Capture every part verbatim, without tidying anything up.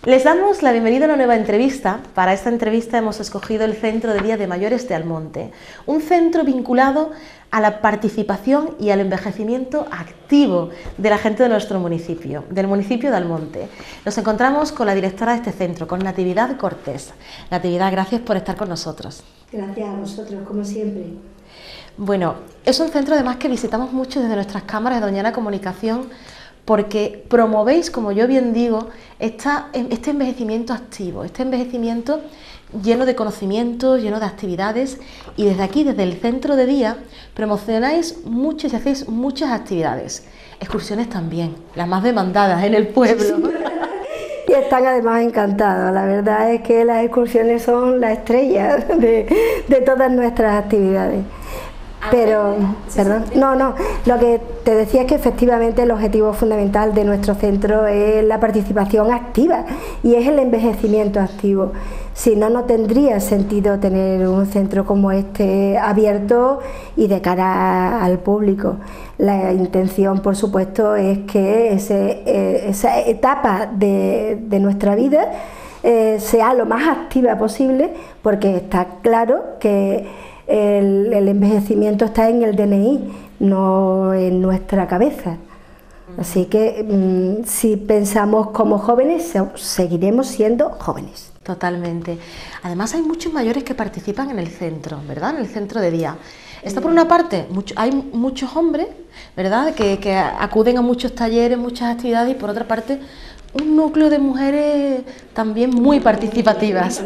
Les damos la bienvenida a una nueva entrevista. Para esta entrevista hemos escogido el Centro de Día de Mayores de Almonte, un centro vinculado a la participación y al envejecimiento activo de la gente de nuestro municipio, del municipio de Almonte. Nos encontramos con la directora de este centro, con Natividad Cortés. Natividad, gracias por estar con nosotros. Gracias a vosotros, como siempre. Bueno, es un centro además que visitamos mucho desde nuestras cámaras de Doñana Comunicación, porque promovéis, como yo bien digo, esta, este envejecimiento activo, este envejecimiento lleno de conocimientos, lleno de actividades, y desde aquí, desde el centro de día, promocionáis muchas y hacéis muchas actividades, excursiones también, las más demandadas en el pueblo. Y están además encantados, la verdad es que las excursiones son la estrella de, de todas nuestras actividades. Pero, perdón, no, no, lo que te decía es que efectivamente el objetivo fundamental de nuestro centro es la participación activa y es el envejecimiento activo. Si no, no tendría sentido tener un centro como este abierto y de cara al público. La intención, por supuesto, es que ese, eh, esa etapa de, de nuestra vida eh, sea lo más activa posible, porque está claro que El, el envejecimiento está en el D N I, no en nuestra cabeza. Así que mmm, si pensamos como jóvenes, seguiremos siendo jóvenes. Totalmente. Además hay muchos mayores que participan en el centro, ¿verdad? En el centro de día. Esto por una parte, mucho, hay muchos hombres, ¿verdad?, que, que acuden a muchos talleres, muchas actividades, y por otra parte un núcleo de mujeres también muy participativas.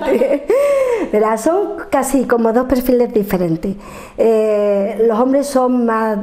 Verá, son casi como dos perfiles diferentes. Eh, los hombres son más,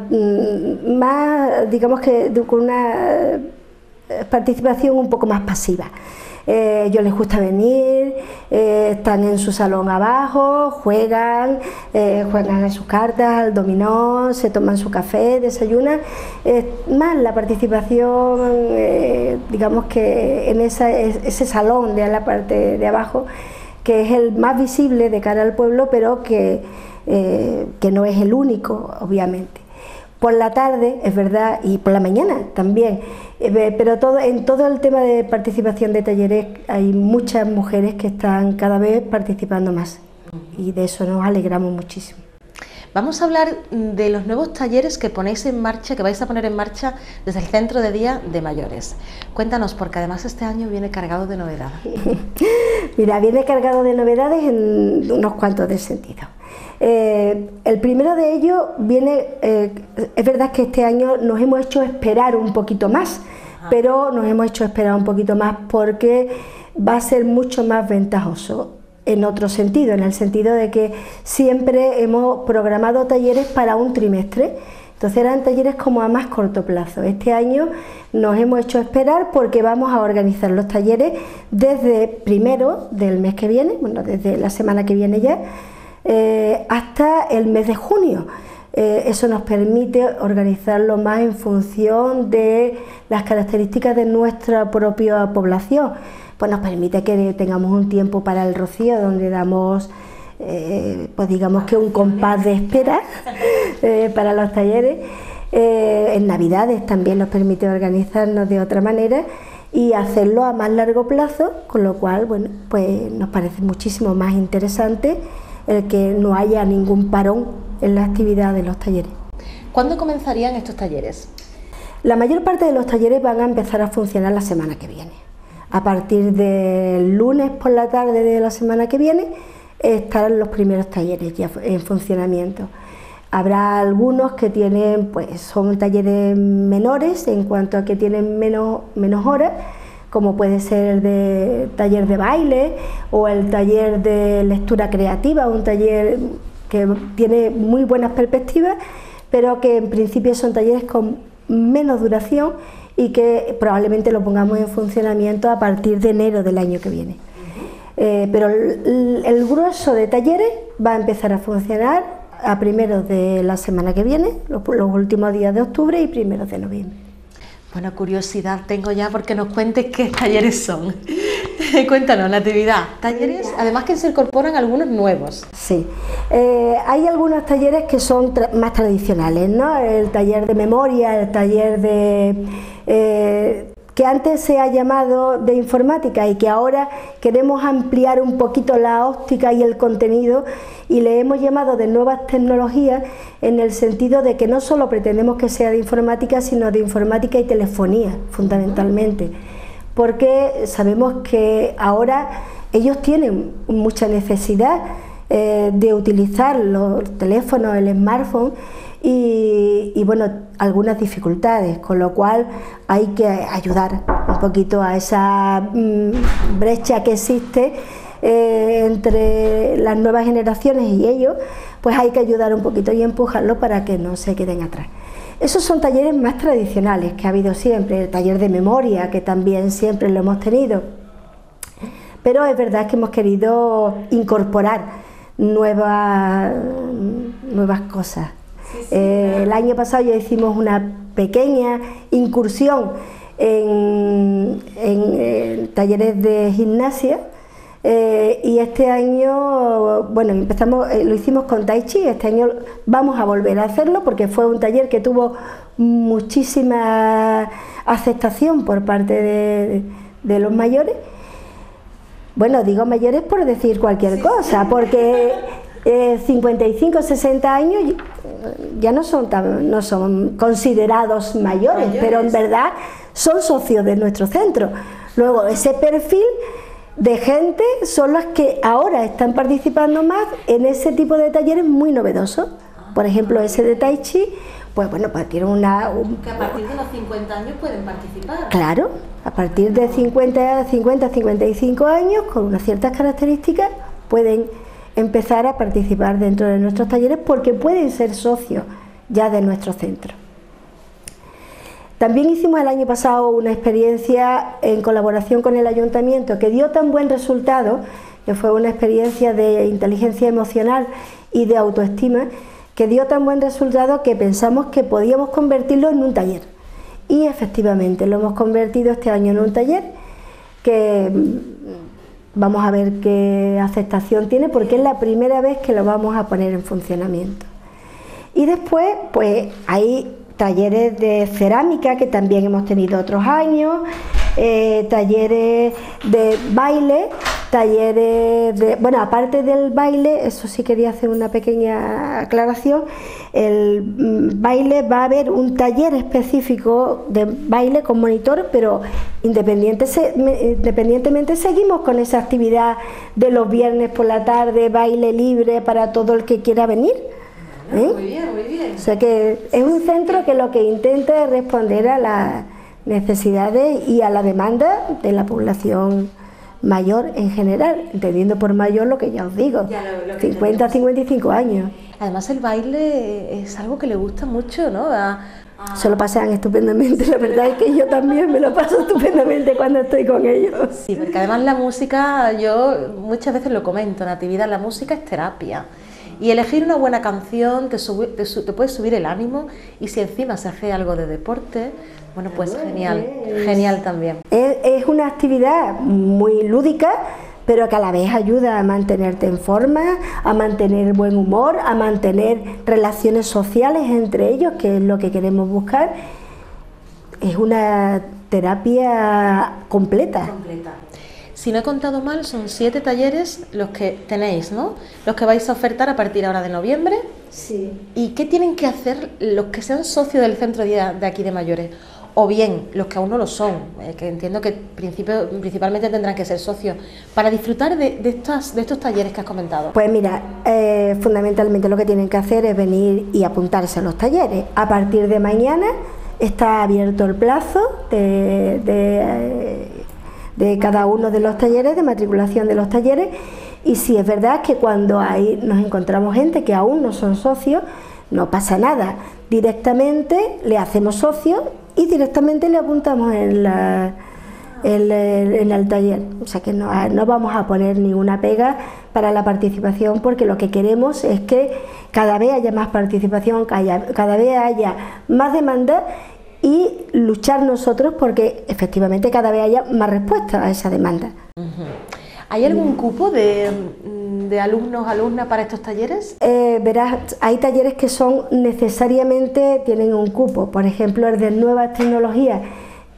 más, digamos que con una participación un poco más pasiva. Eh, ellos les gusta venir, eh, están en su salón abajo, juegan, eh, juegan a sus cartas, al dominó, se toman su café, desayunan. Eh, más la participación, eh, digamos que en esa, ese salón de la parte de abajo, que es el más visible de cara al pueblo, pero que, eh, que no es el único, obviamente. Por la tarde, es verdad, y por la mañana también, eh, pero todo, en todo el tema de participación de talleres hay muchas mujeres que están cada vez participando más, y de eso nos alegramos muchísimo. Vamos a hablar de los nuevos talleres que ponéis en marcha, que vais a poner en marcha desde el Centro de Día de Mayores. Cuéntanos, porque además este año viene cargado de novedades. Mira, viene cargado de novedades en unos cuantos de sentido. Eh, el primero de ellos viene, eh, es verdad que este año nos hemos hecho esperar un poquito más, Ajá. pero nos hemos hecho esperar un poquito más porque va a ser mucho más ventajoso. En otro sentido, en el sentido de que siempre hemos programado talleres para un trimestre, entonces eran talleres como a más corto plazo. Este año nos hemos hecho esperar porque vamos a organizar los talleres desde primero del mes que viene, bueno, desde la semana que viene ya, eh, hasta el mes de junio. Eh, eso nos permite organizarlo más en función de las características de nuestra propia población. Pues nos permite que tengamos un tiempo para el rocío, donde damos, eh, pues digamos que un compás de espera eh, para los talleres. Eh, en Navidades también nos permite organizarnos de otra manera y hacerlo a más largo plazo, con lo cual, bueno, pues nos parece muchísimo más interesante el que no haya ningún parón en la actividad de los talleres. ¿Cuándo comenzarían estos talleres? La mayor parte de los talleres van a empezar a funcionar la semana que viene. A partir del lunes por la tarde de la semana que viene estarán los primeros talleres ya en funcionamiento. Habrá algunos que tienen, pues son talleres menores en cuanto a que tienen menos, menos horas, como puede ser el de taller de baile o el taller de lectura creativa, un taller que tiene muy buenas perspectivas, pero que en principio son talleres con menos duración y que probablemente lo pongamos en funcionamiento a partir de enero del año que viene. Eh, pero el, el grueso de talleres va a empezar a funcionar a primeros de la semana que viene, los, los últimos días de octubre y primeros de noviembre. Bueno, curiosidad tengo ya porque nos cuentes qué talleres son. Cuéntanos, Natividad. Talleres, además que se incorporan algunos nuevos. Sí, eh, hay algunos talleres que son tra más tradicionales, ¿no? El taller de memoria, el taller de... Eh, que antes se ha llamado de informática y que ahora queremos ampliar un poquito la óptica y el contenido y le hemos llamado de nuevas tecnologías, en el sentido de que no solo pretendemos que sea de informática, sino de informática y telefonía fundamentalmente, porque sabemos que ahora ellos tienen mucha necesidad eh, de utilizar los teléfonos, el smartphone, Y, y bueno, algunas dificultades, con lo cual hay que ayudar un poquito a esa mmm, brecha que existe eh, entre las nuevas generaciones y ellos, pues hay que ayudar un poquito y empujarlo para que no se queden atrás. Esos son talleres más tradicionales que ha habido siempre, el taller de memoria, que también siempre lo hemos tenido, pero es verdad que hemos querido incorporar nuevas, nuevas cosas. Sí, sí, eh, claro. El año pasado ya hicimos una pequeña incursión en, en, en talleres de gimnasia eh, y este año, bueno, empezamos, eh, lo hicimos con Tai Chi. Este año vamos a volver a hacerlo porque fue un taller que tuvo muchísima aceptación por parte de, de los mayores. Bueno, digo mayores por decir cualquier sí, cosa, sí. porque eh, cincuenta y cinco, sesenta años ya no son, tan, no son considerados mayores, mayores, pero en verdad son socios de nuestro centro. Luego, ese perfil de gente son las que ahora están participando más en ese tipo de talleres muy novedosos. Por ejemplo, ese de Tai Chi, pues bueno, pues tiene una... Un, que a partir de los cincuenta años pueden participar. Claro, a partir de cincuenta, cincuenta, cincuenta y cinco años, con unas ciertas características, pueden empezar a participar dentro de nuestros talleres porque pueden ser socios ya de nuestro centro. También hicimos el año pasado una experiencia en colaboración con el ayuntamiento que dio tan buen resultado, que fue una experiencia de inteligencia emocional y de autoestima, que dio tan buen resultado que pensamos que podíamos convertirlo en un taller. Y efectivamente lo hemos convertido este año en un taller que vamos a ver qué aceptación tiene, porque es la primera vez que lo vamos a poner en funcionamiento. Y después pues hay talleres de cerámica que también hemos tenido otros años, eh, talleres de baile, talleres de... Bueno, aparte del baile, eso sí quería hacer una pequeña aclaración, el baile va a haber un taller específico de baile con monitor, pero independiente, independientemente seguimos con esa actividad de los viernes por la tarde, baile libre para todo el que quiera venir. ¿Eh? Muy bien, muy bien. O sea que es un centro que lo que intenta es responder a las necesidades y a la demanda de la población mayor en general, entendiendo por mayor lo que ya os digo, ya lo, lo cincuenta a cincuenta y cinco años. Además el baile es algo que le gusta mucho, ¿no? A, a... Se lo pasan estupendamente, la verdad es que yo también me lo paso estupendamente cuando estoy con ellos. Sí, porque además la música, yo muchas veces lo comento, Natividad, la música es terapia. Y elegir una buena canción te, sube, te, te puede subir el ánimo, y si encima se hace algo de deporte, bueno, pues genial, genial también. Es, es una actividad muy lúdica, pero que a la vez ayuda a mantenerte en forma, a mantener buen humor, a mantener relaciones sociales entre ellos, que es lo que queremos buscar. Es una terapia completa. completa. Si no he contado mal, son siete talleres los que tenéis, ¿no? Los que vais a ofertar a partir ahora de noviembre. Sí. ¿Y qué tienen que hacer los que sean socios del centro de aquí de mayores? O bien los que aún no lo son, eh, que entiendo que principio, principalmente tendrán que ser socios, para disfrutar de, de, estas, de estos talleres que has comentado. Pues mira, eh, fundamentalmente lo que tienen que hacer es venir y apuntarse a los talleres. A partir de mañana está abierto el plazo de... de eh, de cada uno de los talleres, de matriculación de los talleres, y si es verdad que cuando ahí nos encontramos gente que aún no son socios, no pasa nada, directamente le hacemos socios y directamente le apuntamos en, la, en, el, en el taller, o sea que no, no vamos a poner ninguna pega para la participación, porque lo que queremos es que cada vez haya más participación, que haya, cada vez haya más demanda, y luchar nosotros porque efectivamente cada vez haya más respuesta a esa demanda. Uh-huh. ¿Hay algún cupo de, de alumnos, alumnas para estos talleres? Eh, verás, hay talleres que son necesariamente, tienen un cupo, por ejemplo el de nuevas tecnologías,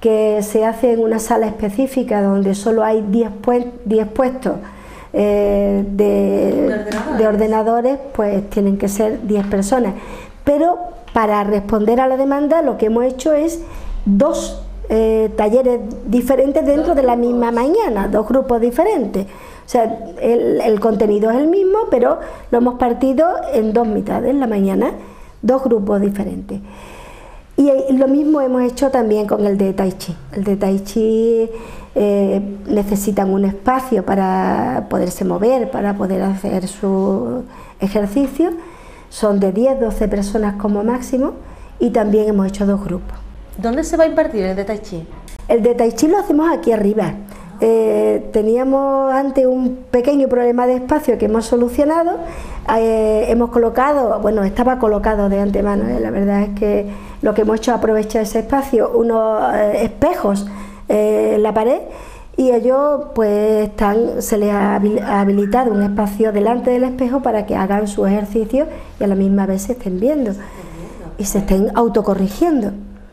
que se hace en una sala específica donde solo hay diez puestos eh, de, ¿De, ordenadores? de ordenadores, pues tienen que ser diez personas. Pero para responder a la demanda lo que hemos hecho es dos eh, talleres diferentes dentro de la misma mañana, dos grupos diferentes. O sea, el, el contenido es el mismo, pero lo hemos partido en dos mitades, en la mañana, dos grupos diferentes. Y lo mismo hemos hecho también con el de Tai Chi. El de Tai Chi eh, necesitan un espacio para poderse mover, para poder hacer su ejercicio. Son de diez a doce personas como máximo y también hemos hecho dos grupos. ¿Dónde se va a impartir el de Tai Chi? El de Tai Chi lo hacemos aquí arriba. Eh, teníamos antes un pequeño problema de espacio que hemos solucionado. Eh, hemos colocado, bueno, estaba colocado de antemano, ¿eh? La verdad es que lo que hemos hecho es aprovechar ese espacio, unos eh, espejos eh, en la pared, y ellos pues están, se les ha habilitado un espacio delante del espejo para que hagan su ejercicio y a la misma vez se estén viendo y se estén autocorrigiendo.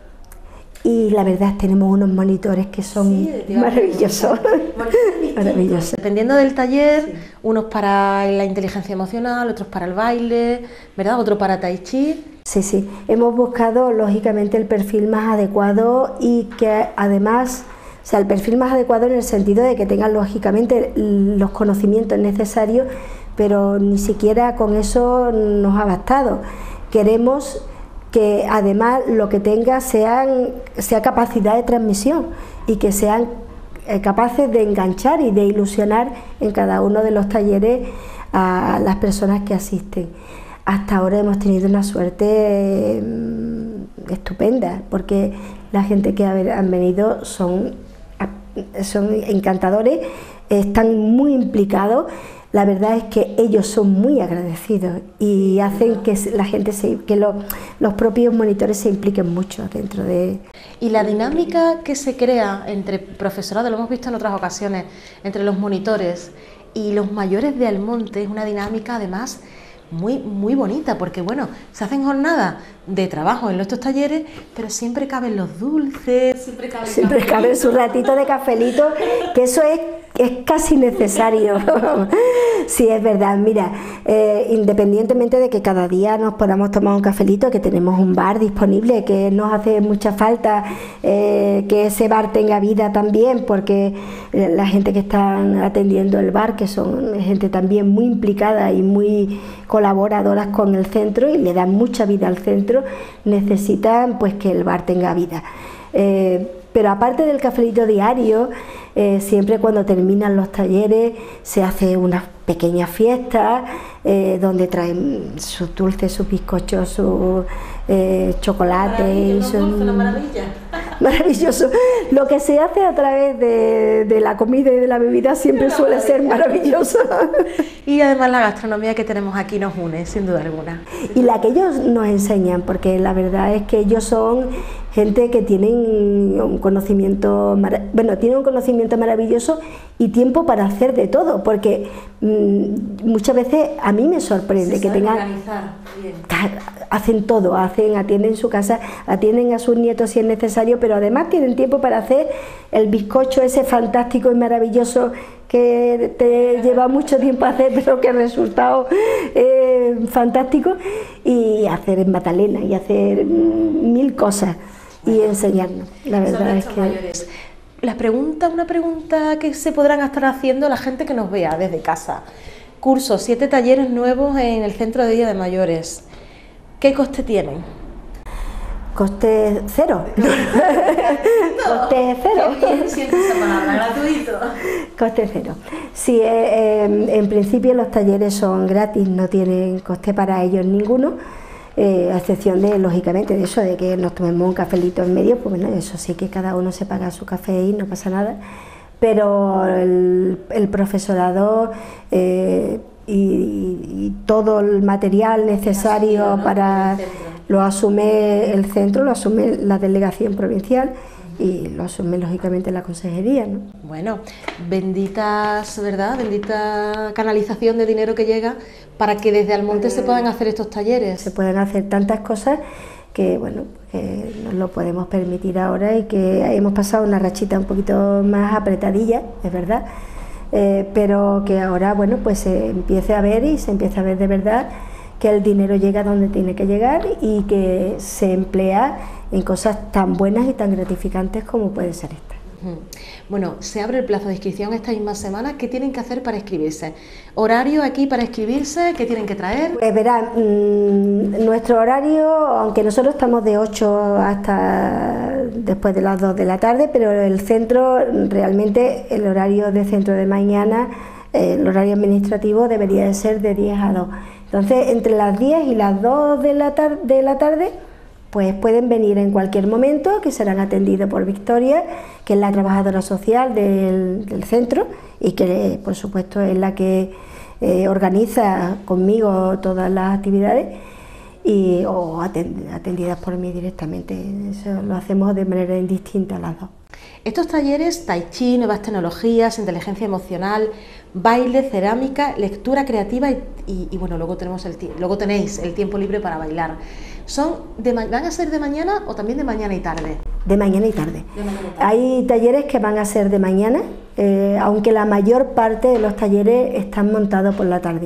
Y la verdad es que tenemos unos monitores que son sí, maravillosos. maravillosos. Dependiendo del taller, sí. Unos para la inteligencia emocional, otros para el baile, ¿verdad? Otro para Tai Chi. Sí, sí. Hemos buscado lógicamente el perfil más adecuado y que además, o sea, el perfil más adecuado en el sentido de que tengan lógicamente los conocimientos necesarios, pero ni siquiera con eso nos ha bastado. Queremos que además lo que tenga sean, sea capacidad de transmisión y que sean eh, capaces de enganchar y de ilusionar en cada uno de los talleres a las personas que asisten. Hasta ahora hemos tenido una suerte eh, estupenda, porque la gente que ha, han venido son, son encantadores, están muy implicados. La verdad es que ellos son muy agradecidos y hacen que la gente, se, que lo, los propios monitores se impliquen mucho dentro de... Y la dinámica que se crea entre profesorado, lo hemos visto en otras ocasiones, entre los monitores y los mayores de Almonte, es una dinámica además muy, muy bonita, porque bueno, se hacen jornadas de trabajo en estos talleres, pero siempre caben los dulces, siempre cabe, siempre cabe su ratito de cafelito, que eso es es casi necesario. Sí, es verdad. Mira, eh, independientemente de que cada día nos podamos tomar un cafelito, que tenemos un bar disponible, que nos hace mucha falta eh, que ese bar tenga vida también, porque la gente que están atendiendo el bar, que son gente también muy implicada y muy colaboradoras con el centro y le dan mucha vida al centro, necesitan pues que el bar tenga vida. Eh, pero aparte del cafelito diario, eh, siempre cuando terminan los talleres se hace una pequeña fiesta eh, donde traen sus dulces, sus bizcochos, sus eh, chocolates. Y son... Dulce, una maravilla. Maravilloso. Lo que se hace a través de, de la comida y de la bebida siempre una suele maravilla. ser maravilloso. Y además la gastronomía que tenemos aquí nos une, sin duda alguna. Y la que ellos nos enseñan, porque la verdad es que ellos son gente que tienen un conocimiento, bueno, tienen un conocimiento maravilloso y tiempo para hacer de todo, porque mmm, muchas veces a mí me sorprende que tengan, bien. hacen todo, hacen, atienden su casa, atienden a sus nietos si es necesario, pero además tienen tiempo para hacer el bizcocho ese fantástico y maravilloso que te lleva mucho tiempo hacer, pero que el resultado es fantástico, y hacer en Magdalena y hacer mil cosas y enseñarnos. La verdad es que mayores. La pregunta, una pregunta que se podrán estar haciendo la gente que nos vea desde casa. Cursos, siete talleres nuevos en el Centro de Día de Mayores. ¿Qué coste tienen? Coste cero. Coste cero. Qué bien siente esa palabra, gratuito. Coste cero. Sí, eh, eh, en principio los talleres son gratis, no tienen coste para ellos ninguno. Eh, a excepción de, lógicamente, de eso, de que nos tomemos un cafelito en medio, pues bueno, eso sí que cada uno se paga su café y no pasa nada, pero el, el profesorado eh, y, y todo el material necesario ¿no? para lo asume el centro, lo asume la delegación provincial y lo asume lógicamente la consejería, ¿no? Bueno, benditas, ¿verdad? Bendita canalización de dinero que llega para que desde Almonte se puedan hacer estos talleres. Se pueden hacer tantas cosas que bueno, que nos lo podemos permitir ahora y que hemos pasado una rachita un poquito más apretadilla, es verdad, eh, pero que ahora bueno, pues se empiece a ver y se empiece a ver de verdad que el dinero llega donde tiene que llegar y que se emplea en cosas tan buenas y tan gratificantes como puede ser esta. Bueno, se abre el plazo de inscripción esta misma semana. ¿Qué tienen que hacer para inscribirse? ¿Horario aquí para inscribirse? ¿Qué tienen que traer? Pues verán, mmm, nuestro horario, aunque nosotros estamos de ocho hasta después de las dos de la tarde, pero el centro, realmente el horario de centro de mañana, eh, el horario administrativo debería de ser de diez a dos. Entonces, entre las diez y las dos de la, tar de la tarde, pues pueden venir en cualquier momento, que serán atendidos por Victoria, que es la trabajadora social del, del centro y que por supuesto es la que eh, organiza conmigo todas las actividades y, o atendidas por mí directamente. Eso lo hacemos de manera indistinta las dos. Estos talleres, tai chi, nuevas tecnologías, inteligencia emocional, baile, cerámica, lectura creativa y, y, y bueno, luego, tenemos el, luego tenéis el tiempo libre para bailar. Son de, ¿Van a ser de mañana o también de mañana y tarde? De mañana y tarde. De mañana y tarde. Hay talleres que van a ser de mañana, eh, aunque la mayor parte de los talleres están montados por la tarde.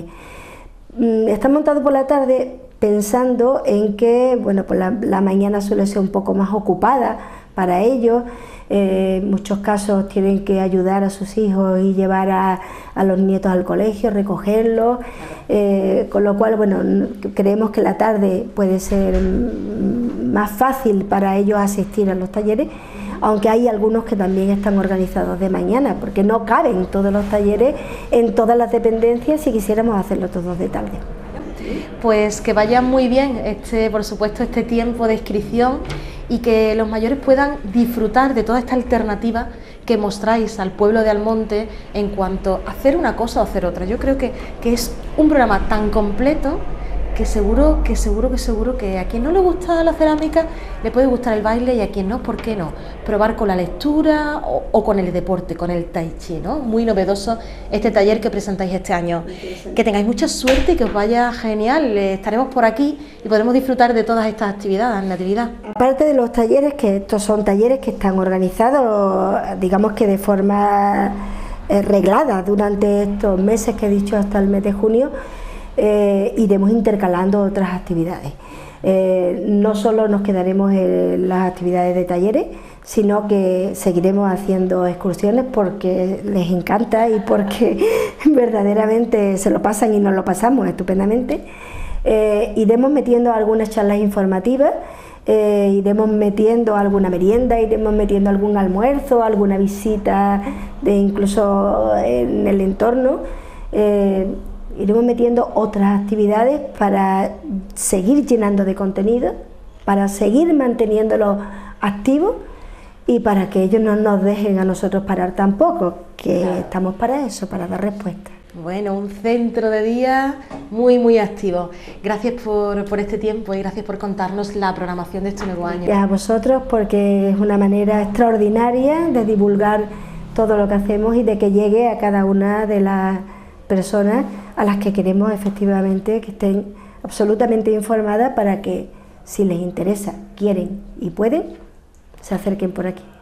Mm, están montados por la tarde pensando en que bueno, pues la, la mañana suele ser un poco más ocupada para ellos. Eh, en muchos casos tienen que ayudar a sus hijos y llevar a, a los nietos al colegio, recogerlos, eh, con lo cual bueno, creemos que la tarde puede ser más fácil para ellos asistir a los talleres, aunque hay algunos que también están organizados de mañana, porque no caben todos los talleres en todas las dependencias si quisiéramos hacerlo todos de tarde. Pues que vaya muy bien este, por supuesto, este tiempo de inscripción y que los mayores puedan disfrutar de toda esta alternativa que mostráis al pueblo de Almonte en cuanto a hacer una cosa o hacer otra. Yo creo que, que es un programa tan completo que seguro, que seguro, que seguro que a quien no le gusta la cerámica le puede gustar el baile y a quien no, ¿por qué no? Probar con la lectura o, o con el deporte, con el tai chi, ¿no? Muy novedoso este taller que presentáis este año. Que tengáis mucha suerte y que os vaya genial. Estaremos por aquí y podremos disfrutar de todas estas actividades, Natividad. Aparte de los talleres, que estos son talleres que están organizados, digamos que de forma eh, reglada durante estos meses que he dicho hasta el mes de junio, Eh, iremos intercalando otras actividades. Eh, no solo nos quedaremos en las actividades de talleres, sino que seguiremos haciendo excursiones porque les encanta y porque verdaderamente se lo pasan y nos lo pasamos estupendamente. Eh, iremos metiendo algunas charlas informativas, eh, iremos metiendo alguna merienda, iremos metiendo algún almuerzo, alguna visita de incluso en el entorno. Eh, Iremos metiendo otras actividades para seguir llenando de contenido, para seguir manteniéndolos activos y para que ellos no nos dejen a nosotros parar tampoco, que claro, estamos para eso, para dar respuesta. Bueno, un centro de día muy, muy activo. Gracias por, por este tiempo y gracias por contarnos la programación de este nuevo año. Y a vosotros, porque es una manera extraordinaria de divulgar todo lo que hacemos y de que llegue a cada una de las personas a las que queremos efectivamente que estén absolutamente informadas para que, si les interesa, quieren y pueden, se acerquen por aquí.